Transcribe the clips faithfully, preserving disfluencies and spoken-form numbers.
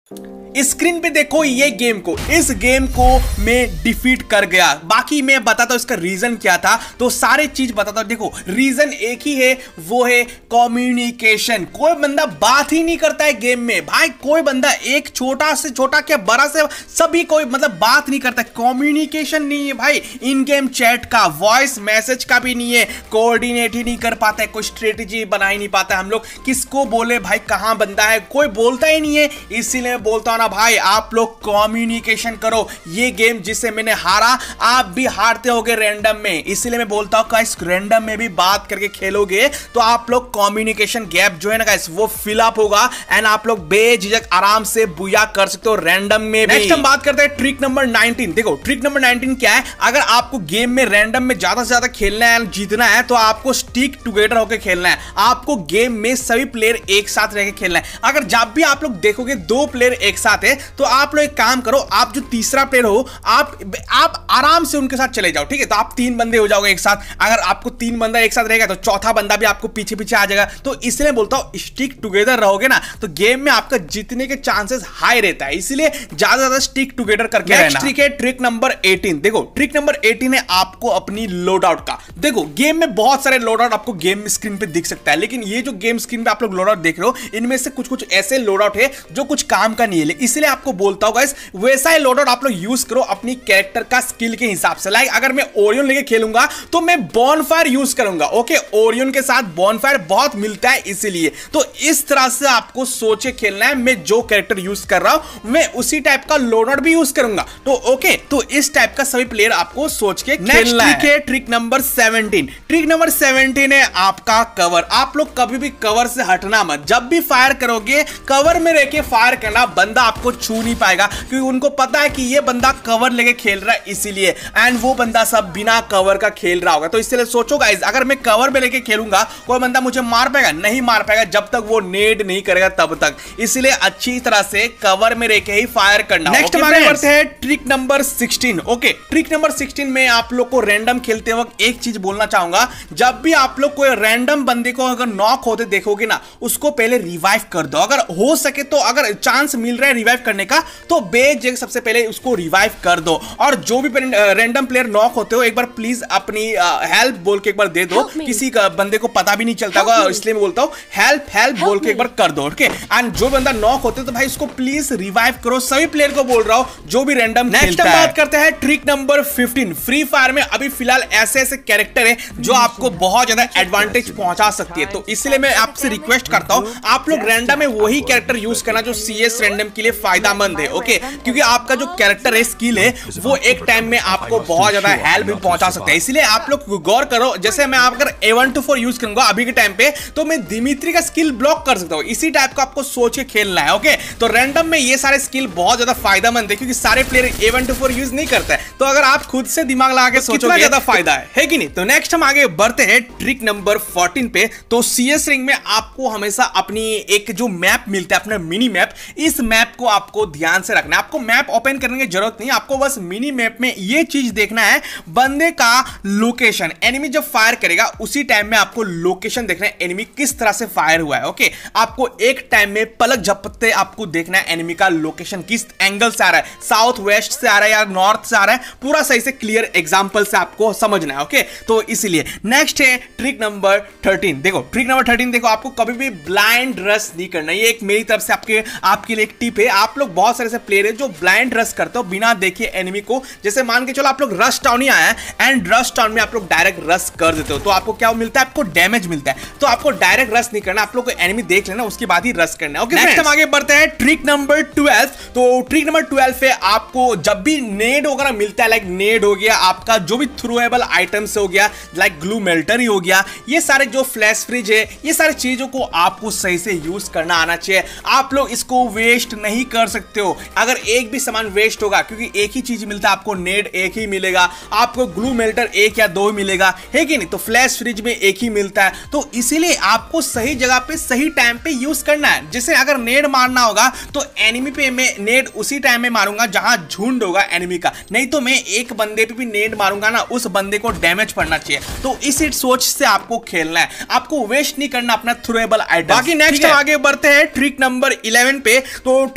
Screen पे देखो ये गेम को, इस गेम को मैं डिफीट कर गया। बाकी मैं बताता हूं इसका रीजन क्या था, तो सारे चीज बताता हूं। देखो रीजन एक ही है, वो है कम्युनिकेशन। कोई बंदा बात ही नहीं करता है गेम में भाई, कोई बंदा एक छोटा से छोटा क्या बड़ा से सभी कोई मतलब बात नहीं करता, कम्युनिकेशन नहीं है भाई। इन गेम चैट का, वॉइस मैसेज का भी नहीं है, कोऑर्डिनेट ही नहीं कर पाता है, कोई स्ट्रेटेजी बना ही नहीं पाता है। हम लोग किसको बोले भाई, कहां बंदा है, कोई बोलता ही नहीं है। इसीलिए मैं बोलता हूं ना भाई, आप लोग कम्युनिकेशन करो। ये गेम जिसे मैंने हारा, आप भी हारते होगे रैंडम में, इसलिए मैं बोलता हूं गाइस रैंडम में भी बात करके खेलोगे तो आप लोग कम्युनिकेशन गैप जो है ना गाइस वो फिल अप होगा एंड आप लोग बेझिझक आराम से बुया कर सकते हो रैंडम में भी। नेक्स्ट हम बात करते हैं ट्रिक नंबर नाइनटीन। देखो ट्रिक नंबर नाइनटीन क्या है, अगर आपको गेम में रैंडम में ज्यादा से ज्यादा खेलना है, जीतना है, तो आपको स्टिक टुगेदर होकर खेलना है। आपको गेम में सभी प्लेयर एक साथ रहकर खेलना है। अगर जब भी आप लोग देखोगे दो प्लेयर एक साथ है, तो आप लोग एक काम करो, आप जो तीसरा प्लेयर हो आप आप आराम से उनके साथ चले जाओ, ठीक है। तो आप तीन बंदे हो जाओगे एक साथ। अगर आपको तीन बंदा एक साथ रहेगा तो चौथा बंदा भी आपको पीछे पीछे आ जाएगा। तो इसलिए बोलता हूं स्टिक टुगेदर रहोगे ना तो गेम में आपका जीतने के चांसेस हाई रहता है, इसलिए ज्यादा ज्यादा स्टिक टुगेदर करके रहना। ट्रिक है ट्रिक नंबर एटीन। देखो ट्रिक नंबर एटीन है आपको अपनी लोड आउट का। देखो गेम में बहुत सारे लोड आउट आपको गेम स्क्रीन पे दिख सकता है, लेकिन ये जो गेम स्क्रीन पे आप लोग लोड आउट देख रहे हो, इनमें से कुछ कुछ ऐसे लोड आउट है जो कुछ काम का नहीं है, इसलिए आपको बोलता हूं गाइस वैसा ही लोड आउट आप लोग यूज करो अपनी कैरेक्टर का स्किल के हिसाब से। लाइक अगर मैं ओरियन लेके खेलूंगा तो मैं बॉनफायर यूज करूंगा, ओके। ओरियन के साथ बॉनफायर बहुत मिलता है, इसीलिए तो इस तरह से आपको सोचे खेलना है। मैं जो कैरेक्टर यूज कर रहा हूं मैं उसी टाइप का लोड आउट भी यूज करूंगा, तो ओके। तो इस टाइप का सभी प्लेयर आपको सोच के खेलना है। Trick number seventeen. Trick number seventeen है आपका कवर। आप लोग कभी भी कवर से हटना मत। जब भी फायर करोगे कवर में रह के फायर करना, बंदा आपको छू नहीं पाएगा क्योंकि उनको पता है कि ये बंदा कवर लेके खेल रहा है, इसीलिए एंड वो बंदा सब बिना कवर का खेल रहा होगा। तो इसलिए सोचो गाइस, अगर मैं कवर में लेके खेलूंगा कोई बंदा मुझे मार पाएगा? नहीं मार पाएगा जब तक वो नेड नहीं करेगा तब तक। इसलिए अच्छी तरह से कवर में रह के ही फायर करना। नेक्स्ट हमारे बढ़ते हैं trick number sixteen. Okay trick number sixteen में आप लोग को रैंडम खेलते वक्त एक चीज बोलना चाहूंगा, जब भी आप लोग कोई रैंडम बंदे को अगर नॉक होते देखोगे ना, उसको पहले रिवाइव कर दो। अगर हो सके तो, अगर चांस मिल रहा है रिवाइव करने का तो बेझिझक सबसे पहले उसको रिवाइव कर दो। और जो भी रैंडम प्लेयर नॉक होते हो एक बार प्लीज अपनी हेल्प बोल के एक बार दे दो। किसी का बंदे को पता भी नहीं चलता होगा, इसलिए मैं बोलता हूं हेल्प हेल्प बोल के एक बार कर दो, ओके। एंड जो बंदा नॉक होते तो भाई उसको प्लीज रिवाइव करो। सभी प्लेयर को बोल रहा हूं जो भी रैंडम खेलता है। बात करते हैं trick number fifteen. Free fire में अभी फिलहाल ऐसे ऐसे कैरेक्टर है जो आपको बहुत ज्यादा एडवांटेज पहुंचा सकती है, तो इसलिए मैं आपसे रिक्वेस्ट करता हूं आप लोग रैंडम में वही कैरेक्टर यूज करना जो सीएस रैंडम के लिए फायदेमंद है, ओके। क्योंकि आपका जो कैरेक्टर है, स्किल है, वो एक टाइम में आपको बहुत ज्यादा हेल्प भी पहुंचा सकता है। इसलिए आप लोग गौर करो, जैसे मैं अगर A one two four use करूंगा अभी के टाइम पे तो मैं दिमित्री का स्किल ब्लॉक कर सकता हूं। इसी टाइप का आपको सोच के खेलना है, ओके। तो रैंडम में ये सारे स्किल बहुत ज्यादा फायदेमंद है क्योंकि सारे player A one two four use नहीं करते हैं। तो अगर आप खुद से दिमाग लगा के सोचोगे ज्यादा फायदा है, है कि नहीं। तो नेक्स्ट हम आगे बढ़ते हैं ट्रिक नंबर फोर्टीन पे। तो सीएस रिंग में आपको हमेशा अपनी एक जो मैप मिलता है, अपना मिनी मैप, इस मैप को आपको ध्यान से रखना है। आपको मैप ओपन करने की जरूरत नहीं, आपको बस मिनी मैप में ये चीज देखना है, बंदे का लोकेशन। एनिमी जब फायर करेगा उसी टाइम में आपको लोकेशन देखना है, एनिमी किस तरह से फायर हुआ है, ओके। आपको एक टाइम में पलक झपकते आपको देखना है एनिमी का लोकेशन किस एंगल से आ रहा है, साउथ वेस्ट से आ रहा है या नॉर्थ से आ रहा है, पूरा सही से क्लियर एग्जांपल से आपको समझना है, ओके। तो इसलिए नेक्स्ट है ट्रिक नंबर थर्टीन। देखो ट्रिक नंबर थर्टीन, देखो आपको कभी भी ब्लाइंड रश नहीं करना। ये एक मेरी तरफ से आपके आपके लिए एक टिप है। आप लोग बहुत सारे ऐसे प्लेयर है जो ब्लाइंड रश करते हो बिना देखे एनिमी को। जैसे मान के चलो आप लोग रश टाउन ही आया है एंड रश टाउन में आप लोग डायरेक्ट रश कर देते हो, तो आपको क्या मिलता है? आपको डैमेज मिलता है। तो आपको डायरेक्ट रश नहीं करना, आप लोग को एनिमी देख लेना उसके बाद ही रश करना है, ओके। नेक्स्ट हम आगे बढ़ते हैं ट्रिक नंबर ट्वेल्व। तो ट्रिक नंबर ट्वेल्व पे आपको जब भी नेड वगैरह मिलता है, लाइक नेड हो गया, आपका जो भी थ्रोएबल आइटम्स हो गया, लाइक ग्लू मेल्टर ही हो गया, ये सारे जो फ्लैश फ्रिज है, ये सारे चीजों को आपको सही से यूज करना आना चाहिए। आप लोग इसको वेस्ट नहीं कर सकते हो। अगर एक भी सामान वेस्ट होगा, क्योंकि एक ही चीज मिलता है, आपको नेड एक ही मिलेगा, आपको ग्लू मेल्टर एक या दो मिलेगा, है कि नहीं। तो फ्लैश फ्रिज में एक ही मिलता है, तो इसीलिए आपको सही जगह पे सही टाइम पे यूज करना है। जैसे अगर नेड मारना होगा तो एनिमी पे मैं नेड उसी टाइम में मारूंगा जहां झुंड होगा एनिमी का, नहीं तो मैं एक बंदे पे भी नेड मारूंगा ना, उस बंदे को डैमेज पड़ना चाहिए। तो इस सोच से आपको खेलना है, आपको वेस्ट नहीं करना अपना थ्रोएबल आइटम। बाकी नेक्स्ट आगे बढ़ते हैं ट्रिक नंबर इलेवन पे। तो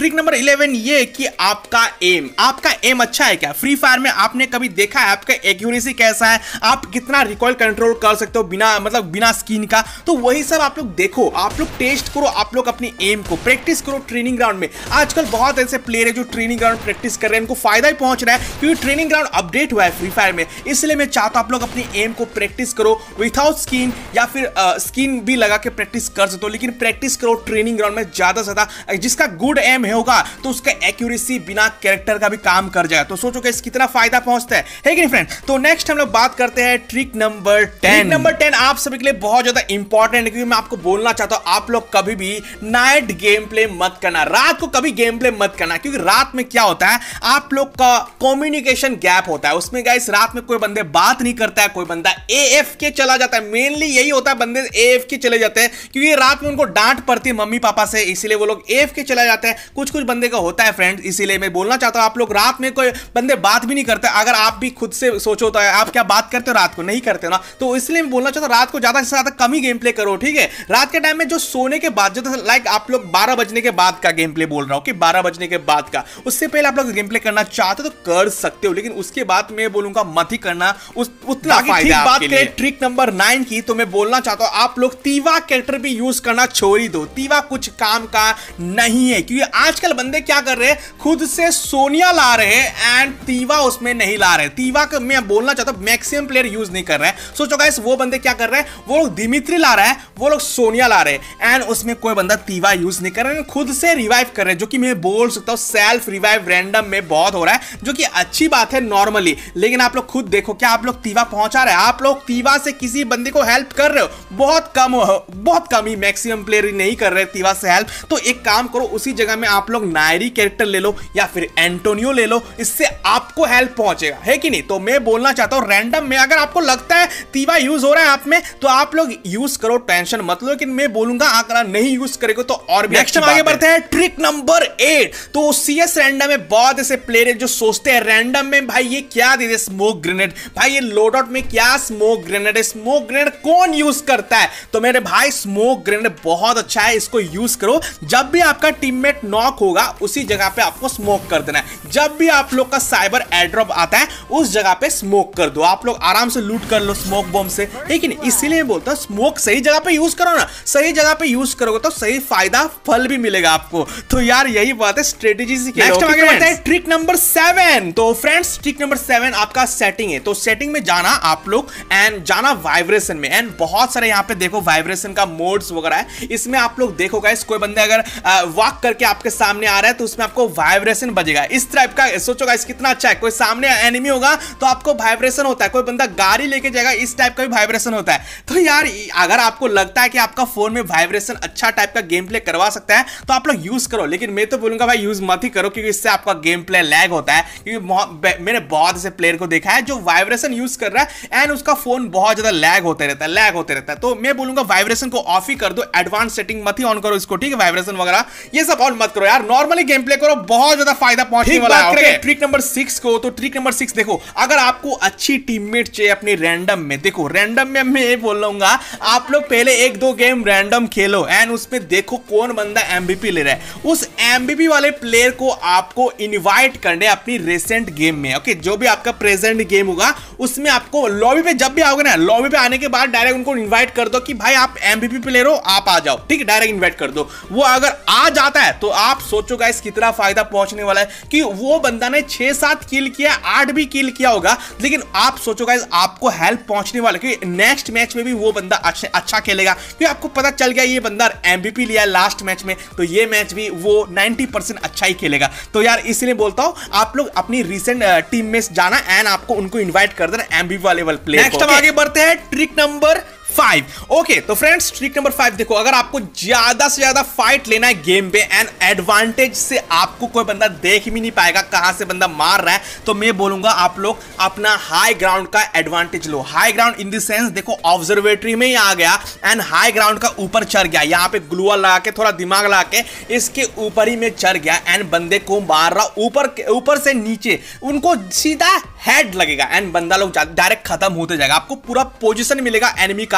ट्रिक नंबर इलेवन ये कि आपका एम आपका एम अच्छा है क्या? फ्री फायर में आपने कभी देखा है आपका एक्यूरेसी कैसा है, आप कितना रिकॉइल कंट्रोल कर सकते हो बिना मतलब बिना स्किन का? तो वही सब आप लोग देखो, आप लोग टेस्ट करो, आप लोग अपनी एम को प्रैक्टिस करो ट्रेनिंग ग्राउंड में। आजकल बहुत ऐसे प्लेयर है जो ट्रेनिंग ग्राउंड प्रैक्टिस कर रहे हैं, उनको फायदा ही पहुंच रहा है क्योंकि ट्रेनिंग ग्राउंड अपडेट हुआ है फ्री फायर में। इसलिए मैं चाहता हूं आप लोग अपनी एम को प्रैक्टिस करो विदाउट स्किन या फिर स्किन भी लगा के प्रैक्टिस कर सकते हो, लेकिन प्रैक्टिस करो ट्रेनिंग ग्राउंड में ज्यादा से ज्यादा। जिसका गुड एम है होगा तो उसका एक्यूरेसी बिना कैरेक्टर का भी काम कर जाएगा। तो सोचो कि कितना फायदा पहुंचता है, है कि नहीं फ्रेंड? तो नेक्स्ट हम लोग बात करते हैं trick number ten. Number ten आप सभी के लिए बहुत ज्यादा इंपॉर्टेंट है क्योंकि मैं आपको बोलना चाहता हूं आप लोग कभी भी नाइट गेम प्ले मत करना, रात को कभी गेम प्ले मत करना, क्योंकि रात में क्या होता है आप लोग का कम्युनिकेशन गैप होता है। उसमें गाइस रात में कोई बंदे बात नहीं करता है, कोई बंदा एएफ के चला जाता है। मेनली यही होता है, बंदे एएफ के चले जाते हैं क्योंकि रात में उनको डांट पड़ती है मम्मी पापा से, इसीलिए वो लोग एएफ के चला जाते हैं। कुछ कुछ बंदे का होता है फ्रेंड, इसीलिए मैं बोलना चाहता हूं आप लोग रात में कोई बंदे बात भी नहीं करते। अगर आप भी खुद से सोचो तो आप क्या बात करते हो रात को? नहीं करते ना। तो इसलिए मैं बोलना चाहता हूं रात को ज्यादा से ज्यादा कम ही गेम प्ले करो, ठीक है? रात के टाइम में जो सोने के बाद जो लाइक आप लोग बारह बजने के बाद का गेम प्ले बोल रहा हूं कि बारह बजने के बाद का, उससे पहले आप लोग गेम प्ले करना चाहते हो तो कर सकते हो, लेकिन उसके बाद मैं बोलूंगा मत ही करना। उस उतना फायदा बात करें ट्रिक नंबर नाइन की तो मैं बोलना चाहता हूं आप लोग तीवा कैरेक्टर भी यूज करना छोड़ ही दो। तीवा कुछ काम का नहीं है क्योंकि आजकल बंदे क्या कर रहे हैं खुद से सोनिया ला रहे हैं एंड तीवा उसमें नहीं ला रहे। तीवा का मैं बोलना चाहता हूं मैक्सिमम प्लेयर यूज नहीं कर रहे हैं। सोचो गाइस वो बंदे क्या कर रहे हैं, वो लोग दिमित्री ला रहे हैं, वो लोग सोनिया ला रहे हैं एंड उसमें कोई बंदा तीवा यूज नहीं कर रहे हैं, खुद से रिवाइव कर रहे हैं, जो कि मैं बोल सकता हूं सेल्फ रिवाइव रैंडम में बहुत हो रहा है, जो कि अच्छी बात है नॉर्मली। लेकिन आप लोग खुद देखो क्या आप लोग तीवा पहुंचा रहे हैं? आप लोग तीवा से किसी बंदे को हेल्प कर रहे हो? बहुत कम हो, बहुत कम ही, मैक्सिमम प्लेयर नहीं कर रहे तीवा से हेल्प। तो एक काम करो उसी जगह में आप लोग नायरी कैरेक्टर ले लो या फिर एंटोनियो ले लो, इससे आपको हेल्प पहुंचेगा, है कि नहीं? तो मैं बोलना चाहता हूं रैंडम में अगर आपको लगता है तीवा यूज हो रहा है आप में तो आप लोग यूज करो, टेंशन मत लो। लेकिन मैं बोलूंगा अगर नहीं यूज करेगा तो और भी। नेक्स्ट हम आगे बढ़ते हैं ट्रिक नंबर एट। तो सीएस रैंडम में बहुत ऐसे प्लेयर है जो सोचते हैं रैंडम में भाई ये क्या दे दे स्मोक ग्रेनेड, भाई ये लोड आउट में क्या स्मोक ग्रेनेड है, स्मोक ग्रेनेड कौन यूज करता है? तो मेरे भाई स्मोक ग्रेनेड बहुत अच्छा है, इसको यूज करो। जब भी आपका टीममेट नॉक होगा उसी जगह पे आपको स्मोक कर देना है। जब भी आप लोग का साइबर एयरड्रॉप आता है उस जगह पे स्मोक कर दो, आप लोग आराम से लूट कर लो स्मोक बम से, ठीक है नहीं? इसीलिए मैं बोलता हूं स्मोक सही जगह पे यूज करो ना, सही जगह पे यूज करोगे तो सही फायदा फल भी मिलेगा आपको। तो यार यही बात है, स्ट्रेटेजी से खेलो। नेक्स्ट आगे बढ़ते हैं ट्रिक नंबर सेवन। तो फ्रेंड्स ट्रिक नंबर सेवन आपका सेटिंग है। तो सेटिंग में जाना आप लोग एंड जाना वाइब्रेशन में एंड बहुत सारे यहाँ पे देखो वाइब्रेशन का मोड्स वगैरह है, इसमें आप लोग देखो गाइस कोई बंदे अगर वॉक करके आपके सामने आ रहा है तो उसमें आपको वाइब्रेशन बजेगा इस टाइप का। सोचो गाइस कितना अच्छा है, कोई सामने एनिमी होगा तो आपको वाइब्रेशन होता है, कोई बंदा गाड़ी लेके जाएगा इस टाइप का भी वाइब्रेशन होता है। तो यार अगर आपको लगता है कि आपका फोन में वाइब्रेशन अच्छा टाइप का गेम प्ले करवा सकता है तो आप लोग यूज करो, लेकिन मैं तो बोलूंगा भाई यूज मत ही करो क्योंकि इससे आपका गेम प्ले लैग होता है। क्योंकि मैंने बहुत ऐसे प्लेयर को देखा है जो वाइब्रेशन यूज कर रहा है एंड उसका फोन बहुत ज्यादा लैग होते रहता है लैग होते रहता है तो मैं बोलूंगा वाइब्रेशन को ऑफ ही कर दो, एडवांस सेटिंग मत ही ऑन करो इसको, ठीक है? वाइब्रेशन वगैरह ये सब ऑन मत करो यार, नॉर्मली गेम प्ले करो, बहुत ज्यादा फायदा पहुंचने वाला है। ट्रिक नंबर सिक्स को, तो ट्रिक नंबर सिक्स देखो अगर आपको अच्छी टीममेट चाहिए अपनी रैंडम में, देखो रैंडम में मैं ये बोल लूंगा आप लोग पहले एक दो गेम रैंडम खेलो एंड उसमें देखो कौन बंदा एमवीपी ले रहा है। उस एमवीपी वाले प्लेयर को आपको इनवाइट करने अपनी रिसेंट गेम में, ओके? जो भी आपका प्रेजेंट गेम होगा उसमें आपको लॉबी पे जब भी आओगे ना, लॉबी पे आने के बाद डायरेक्ट उनको इनवाइट कर दो कि भाई आप एमवीपी प्लेयर हो, आप आ जाओ, ठीक है? डायरेक्ट इनवाइट कर दो। वो अगर आ जाता है तो आप सोचो गाइस कितना फायदा पहुंचने वाला है कि वो बंदा ने छह सात किल किया, आठ भी किल किया होगा, लेकिन आप सोचो गाइस आपको हेल्प पहुंचने वाला है कि नेक्स्ट मैच में भी वो बंदा अच्छा अच्छा खेलेगा क्योंकि आपको पता चल गया ये बंदा एमवीपी लिया लास्ट मैच में, तो ये मैच भी वो नब्बे परसेंट अच्छा ही खेलेगा। तो यार इसलिए बोलता हूं आप लोग अपनी रिसेंट टीम में जाना एंड आपको उनको इनवाइट कर देना एमवीपी वाले वाले प्लेयर। नेक्स्ट हम आगे बढ़ते हैं ट्रिक नंबर फाइव। ओके तो फ्रेंड्स ट्रिक नंबर फाइव देखो अगर आपको ज्यादा से ज्यादा फाइट लेना है गेम पे एंड एडवांटेज से आपको कोई बंदा देख भी नहीं पाएगा कहां से बंदा मार रहा है, तो मैं बोलूंगा आप लोग अपना हाई ग्राउंड का एडवांटेज लो। High ground in the sense देखो ऑब्जर्वेटरी में ही आ गया एंड हाई ग्राउंड का ऊपर चढ़ गया, यहाँ पे ग्लूअर लगा के थोड़ा दिमाग लगा के इसके ऊपर ही में चढ़ गया एंड बंदे को मार रहा ऊपर ऊपर से नीचे, उनको सीधा हेड लगेगा एंड बंदा लोग डायरेक्ट खत्म होते जाएगा। आपको पूरा पोजीशन मिलेगा एनिमी का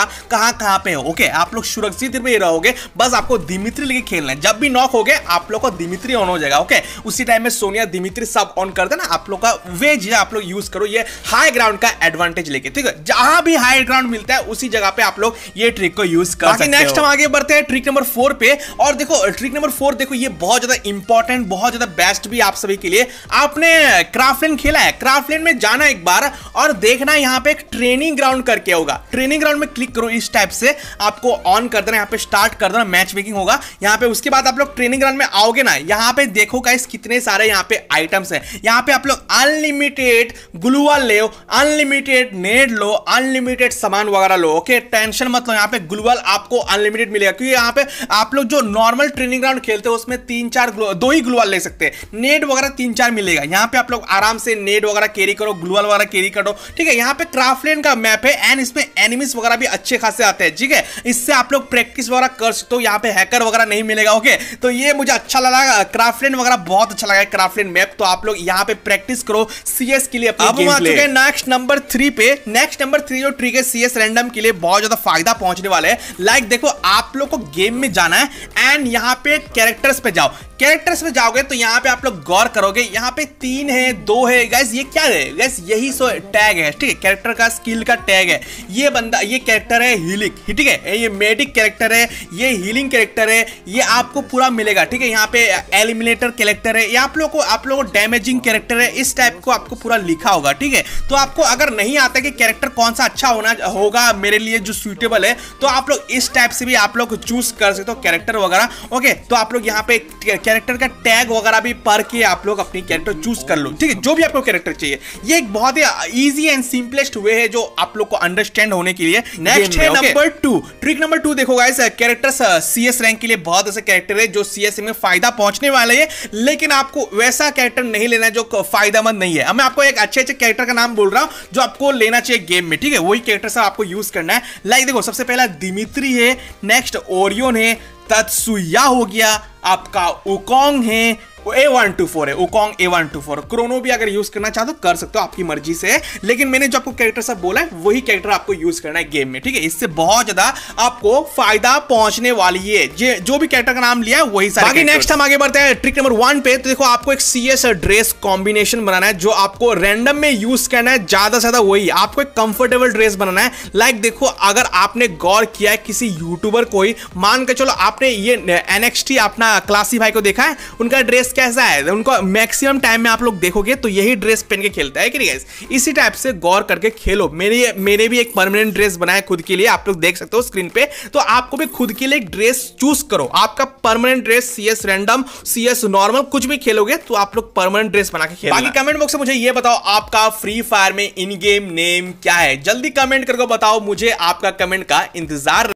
कहां कहां पे हो। ओके, आप लोग सुरक्षित में रहोगे, बस आपको दिमित्री लेके खेलना है। जब भी नॉक हो गए आप लोग को दिमित्री ऑन हो जाएगा। ओके, उसी टाइम में सोनिया दिमित्री सब ऑन कर देना, आप लोग का वे चीज आप लोग यूज करो ये हाई ग्राउंड का एडवांटेज लेके, ठीक है। जहां भी हाई ग्राउंड मिलता है उसी जगह पे आप लोग ये ट्रिक को यूज कर सकते हो। नेक्स्ट हम आगे बढ़ते हैं ट्रिक नंबर फोर पे, और देखो ट्रिक नंबर फोर देखो ये बहुत ज्यादा इंपॉर्टेंट, बहुत ज्यादा बेस्ट भी आप सभी के लिए। आपने क्राफ्टलैंड खेला है, क्राफ्टलैंड में जाना एक बार और देखना यहाँ पे एक ट्रेनिंग ग्राउंड करके होगा। ट्रेनिंग ग्राउंड में क्लिक करो, इस टाइप से आपको ऑन कर देना, यहाँ पे स्टार्ट कर देना, मैच मेकिंग होगा यहाँ पे। उसके बाद आप लोग ट्रेनिंग ग्राउंड में आओगे ना, यहाँ पे देखो गाइस कितने सारे यहाँ पे आइटम्स है। यहाँ पे आप लोग अनलिमिटेड ग्लूवाल ले, अनलिमिटेड नेट लो, अनलिमिटेड सामान वगैरह लो। ओके, टेंशन मत लो, यहाँ पे ग्लूवाल आपको अनलिमिटेड मिलेगा, क्योंकि यहाँ पे आप लोग जो नॉर्मल ट्रेनिंग ग्राउंड खेलते हो उसमें तीन चार दो ही ग्लूवाल ले सकते हैं, नेट वगैरह तीन चार मिलेगा। यहाँ पे आप लोग आराम से नेट वगैरह कैरी करो, ग्लूवाल वगैरह कैरी करो, ठीक है। यहाँ पे क्राफ्टलैंड का मैप है एंड इसमें एनिमीज वगैरह भी अच्छे खासे आते हैं, ठीक है। इससे आप लोग प्रैक्टिस वगैरह कर सकते हो, यहाँ पे हैकर वगैरह नहीं मिलेगा। ओके, तो ये मुझे अच्छा लगा, क्राफ्टलैंड वगैरह बहुत अच्छा लगा क्राफ्टलैंड मैप। तो आप लोग यहाँ पे प्रैक्टिस करो सीएस के लिए। अब हम आ चुके हैं नेक्स्ट नंबर थ्री पे। नेक्स्ट नंबर थ्री जो ट्रिक है सीएस रैंडम के लिए बहुत ज्यादा फायदा पहुंचने वाले है। लाइक देखो, आप लोग को गेम में जाना है एंड यहाँ पे कैरेक्टर्स पे जाओ। कैरेक्टर्स पे जाओगे तो यहाँ पे आप लोग गौर करोगे, यहाँ पे तीन है, दो है गाइस, ये क्या है गाइस, यही सो टैग है, ठीक है। कैरेक्टर का स्किल का टैग है। ये बंदा, ये कैरेक्टर है हीलिंग, ठीक है, ये मेडिक कैरेक्टर है, ये हीलिंग कैरेक्टर है, ये आपको पूरा मिलेगा, ठीक है। यहाँ पे एलिमिनेटर कैरेक्टर है, ये आप लोग को आप लोगों को डैमेजिंग कैरेक्टर है, इस टाइप को आपको पूरा लिखा होगा, ठीक है। तो आपको अगर नहीं आता कि कैरेक्टर कौन सा अच्छा होना होगा मेरे लिए जो सुइटेबल है, तो आप लोग इस टाइप से भी आप लोग चूज कर सकते हो कैरेक्टर वगैरह। ओके, तो आप लोग यहाँ पे कैरेक्टर का टैग वगैरह भी पढ़ के आप लोग अपनी कैरेक्टर चूज कर लो, ठीक है, जो भी आपको कैरेक्टर चाहिए। ये एक बहुत ही इजी एंड सिंपलेस्ट वे है जो आप लोग को अंडरस्टैंड होने के लिए। नेक्स्ट है number two, trick number two देखो गाइस, कैरेक्टर्स सीएस रैंक के लिए बहुत ऐसे कैरेक्टर है जो सीएस में फायदा पहुंचने वाले हैं, लेकिन आपको वैसा कैरेक्टर नहीं लेना है जो फायदेमंद नहीं है। मैं आपको एक अच्छे अच्छे कैरेक्टर का नाम बोल रहा हूं जो आपको लेना चाहिए गेम में, ठीक है, वही कैरेक्टर सब आपको यूज करना है। लाइक देखो, सबसे पहला दिमित्री है, नेक्स्ट ओरियन है, तत्सुया हो गया, आपका उकोंग है, ए वन टू फोर है, Wukong A one two four. Chrono भी अगर यूज करना चाहो तो कर सकते हो, आपकी मर्जी से है, लेकिन मैंने जो आपको कैरेक्टर सब बोला है वही कैरेक्टर आपको यूज करना है गेम में, ठीक है। इससे बहुत ज्यादा आपको फायदा पहुंचने वाली है, जो भी कैरेक्टर का नाम लिया है वही सारे। बाकी नेक्स्ट हम आगे बढ़ते हैं ट्रिक नंबर वन पे। तो देखो, आपको एक सीएस ड्रेस कॉम्बिनेशन बनाना है जो आपको रैंडम में यूज करना है, ज्यादा से ज्यादा वही आपको एक कंफर्टेबल ड्रेस बनाना है। लाइक देखो, अगर आपने गौर किया है किसी यूट्यूबर को ही, मान के चलो आपने ये एनएक्सटी अपना क्लासी भाई को देखा है, उनका ड्रेस कैसा है, उनको मैक्सिमम टाइम में आप लोग देखोगे तो यही ड्रेस पहन के खेलता है कि नहीं गाइस। इसी टाइप से गौर करके खेलो। मेरे मेरे भी एक परमानेंट ड्रेस बनाया खुद के लिए, आप लोग देख सकते हो स्क्रीन पे। तो आपको भी खुद के लिए एक ड्रेस चूज करो, आपका permanent dress, CS random, CS normal, कुछ भी खेलोगे तो आप लोग परमानेंट ड्रेस बना के खेलो। बाकी कमेंट बॉक्स में मुझे ये बताओ, आपका फ्री फायर में इन गेम नेम क्या है, जल्दी कमेंट करके बताओ, मुझे आपका कमेंट का इंतजार